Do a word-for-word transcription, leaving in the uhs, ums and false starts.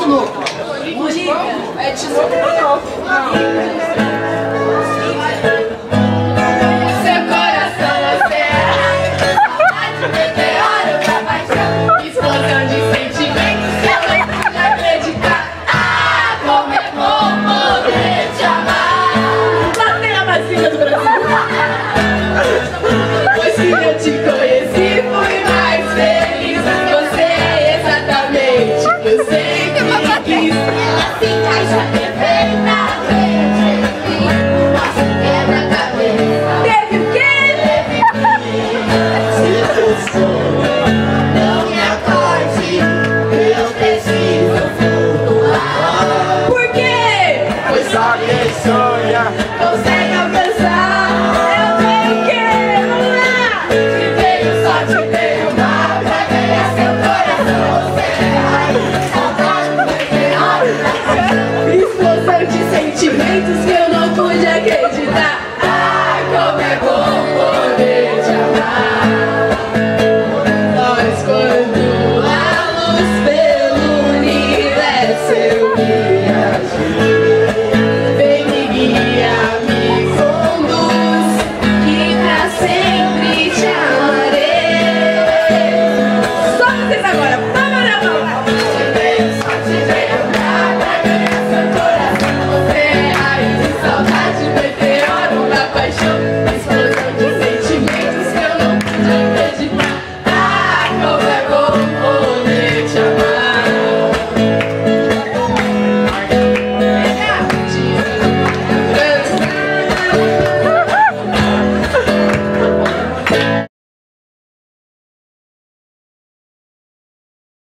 Tinoco? É Tinoco ou não? Seu coração oceana, saudade, meteoro da paixão, explosão de sentimentos, seu leito de acreditar. Ah, como é bom poder te amar. Lá tem a vacina do Brasil. Pois que eu te conheci, fui mais feliz. Você é exatamente o que eu sempre quis. Assim,